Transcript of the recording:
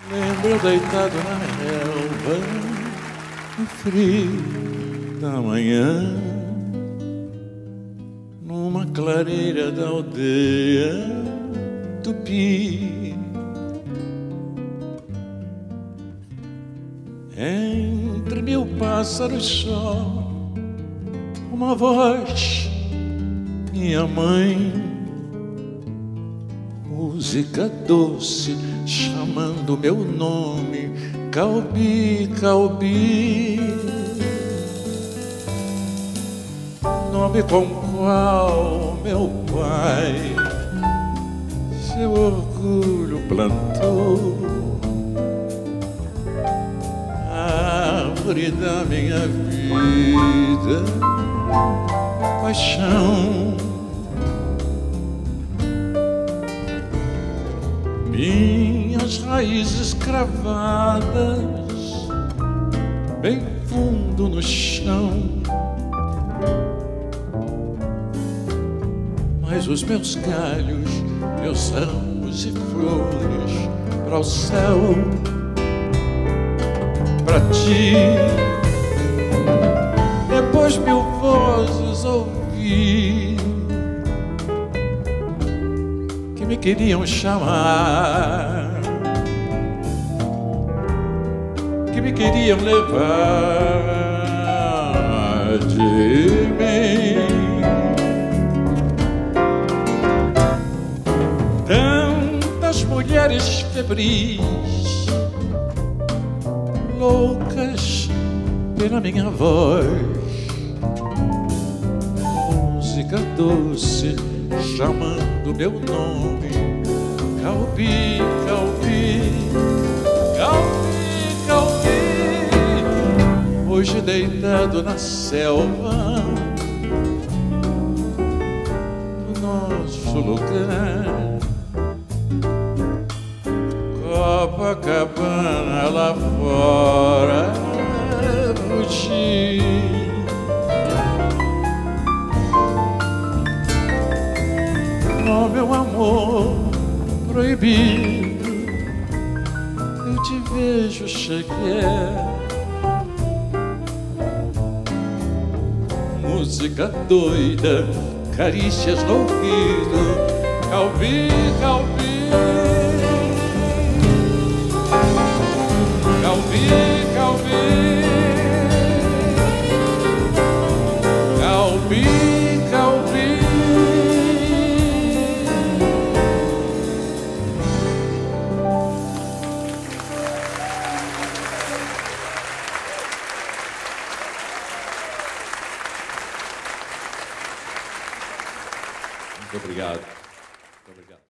Lembro eu deitado na relva, no frio da manhã, numa clareira da aldeia Tupi. Entre mil pássaros só, uma voz, minha mãe, música doce chamando meu nome, Calbi, Calbi. Nome com qual meu pai seu orgulho plantou, árvore da minha vida, paixão. Minhas raízes cravadas bem fundo no chão, mas os meus galhos, meus ramos e flores para o céu, para ti. Depois mil vozes ouvi que me queriam chamar, que me queriam levar de mim. Tantas mulheres febris, loucas pela minha voz, música doce chamando meu nome, Calbi, Calbi, Calbi, Calbi. Hoje deitado na selva, no nosso lugar, Copacabana lá fora, fugir. Oh, meu amor proibido, eu te vejo chegar, música doida, carícias no ouvido, Calbi, Calbi, Calbi, Calbi, Calbi, Calbi. Muito obrigado. Muito obrigado.